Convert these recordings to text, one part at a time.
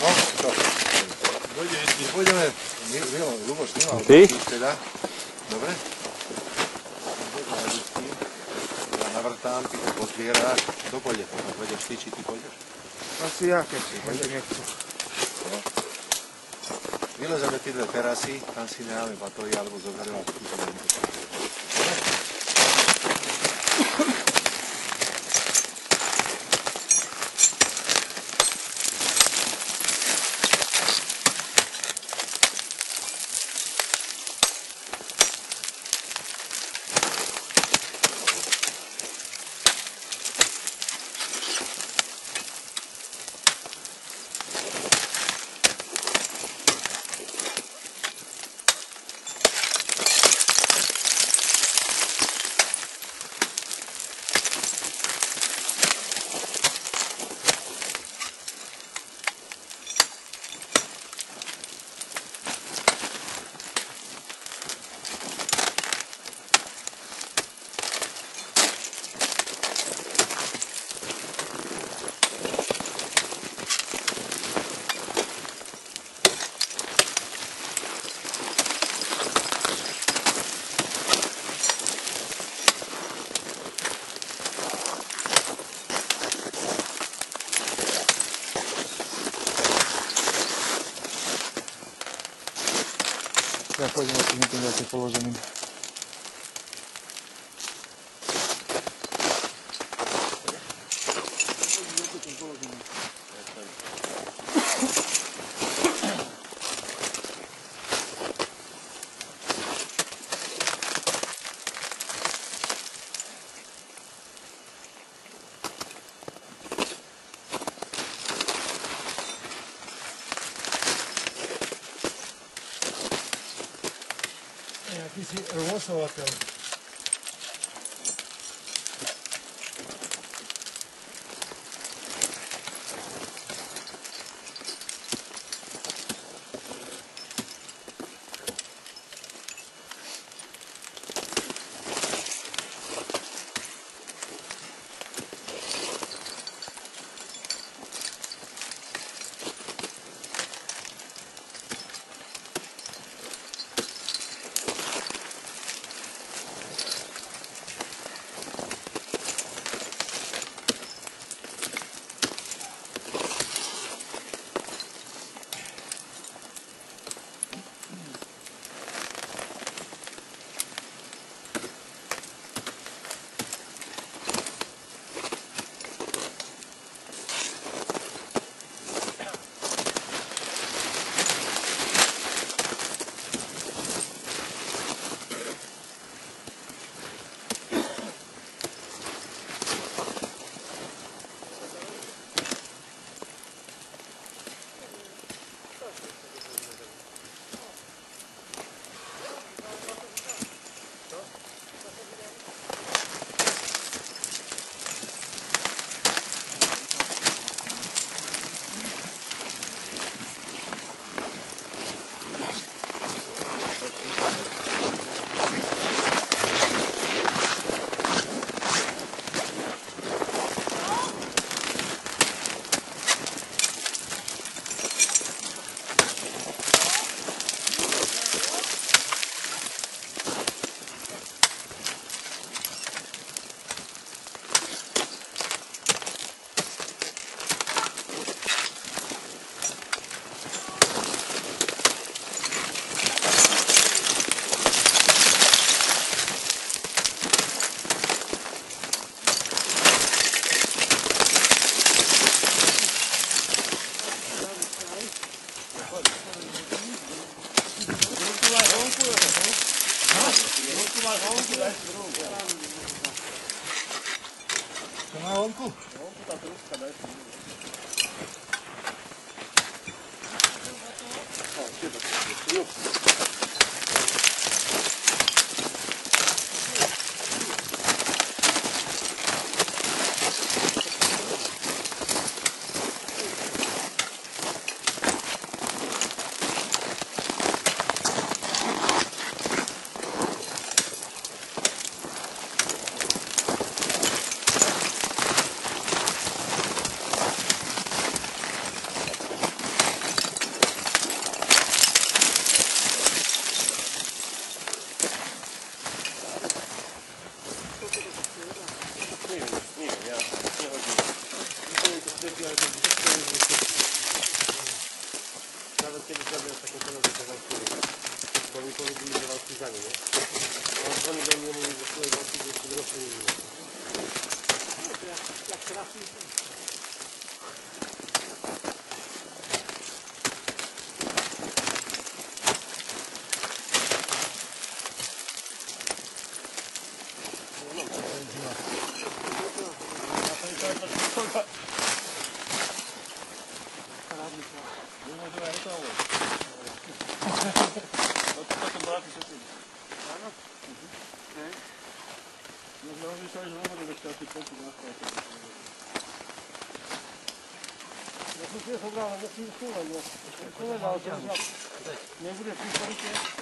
No, čo? Pôjdeme, Luboš, ty? Teda. Dobre? Ja navrtám, ty to pozbieraš. Kto pôjde? Pôjdeš ty, či ty pôjdeš? Asi ja, keď si nechcú. Vylezeme tie dve terasy, tam si necháme batóry, alebo zobereme túto linku. Ja pôjdem asi niekým viacej položeným. Ty si rôsovateľ. Možno aj retávol. Toto bráky sa tým. Áno? No sme rozmýšľali, že hovorili ešte asi počuť na spáte. Ja som tiež obral, ale musím skúvať. Povedal som, že nebude prípadne.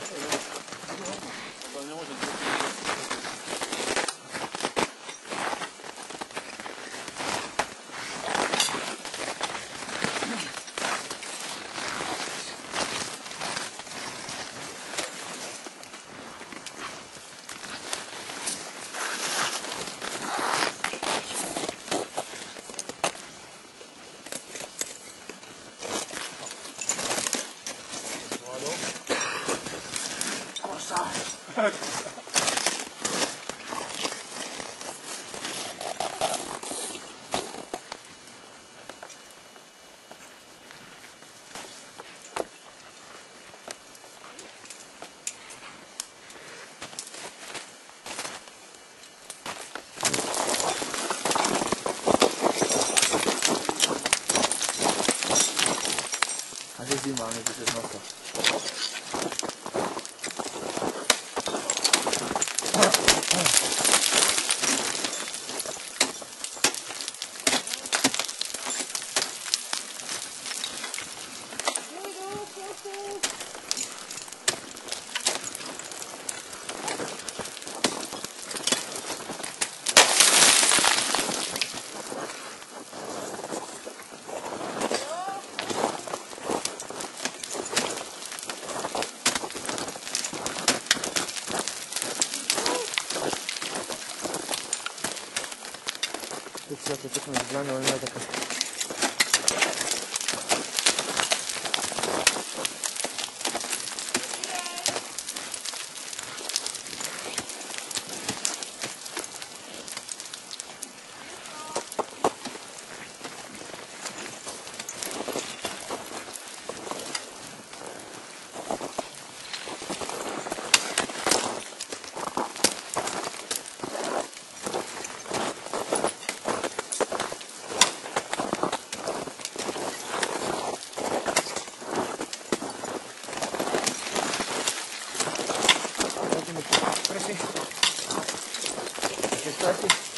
To nemôže Kde zima, ale nebude znota. Teď si také pekné zbraně, ale nie také. Prosím. Ještě